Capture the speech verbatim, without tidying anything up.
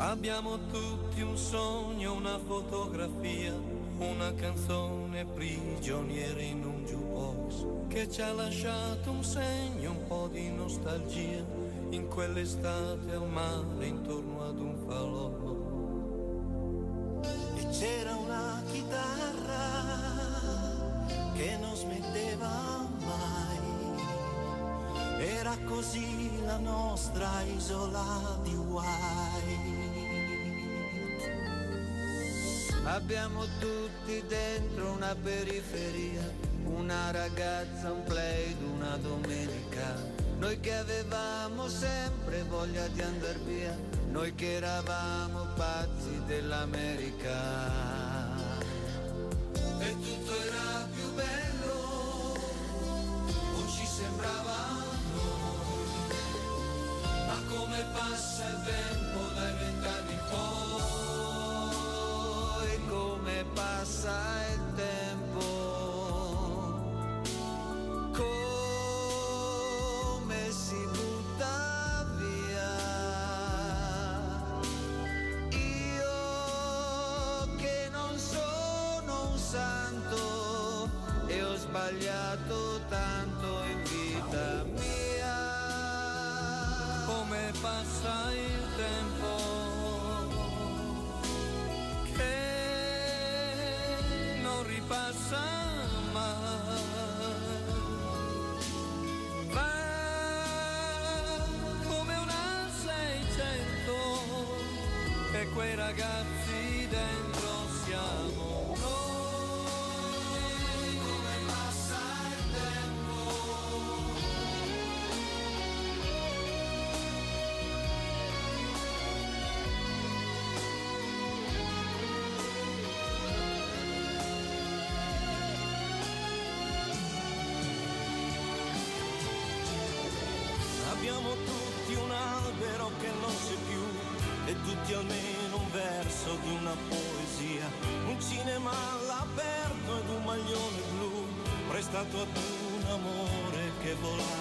Abbiamo tutti un sogno, una fotografia, una canzone prigioniera in un jukebox che ci ha lasciato un segno, un po' di nostalgia in quell'estate al mare intorno ad un falò. E c'era una chitarra che non smetteva mai, era così la nostra isola di White. Abbiamo tutti dentro una periferia, una ragazza, un play d'una domenica. Noi che avevamo sempre voglia di andar via, noi che eravamo pazzi dell'America. E tutto era più bello, non ci sembrava noi. Ma come passa il tempo dai vent'anni in poi, come passa il tempo, come si butta via. Io che non sono un santo e ho sbagliato tanto in vita mia. Come passa il tempo, che non ripassa mai, va come una seicento e quei ragazzi dentro siamo noi. Come passa il tempo, Abbiamo tutti un albero che non c'è più e tutti almeno un verso di una poesia, un cinema all'aperto ed un maglione blu prestato ad un amore che volava.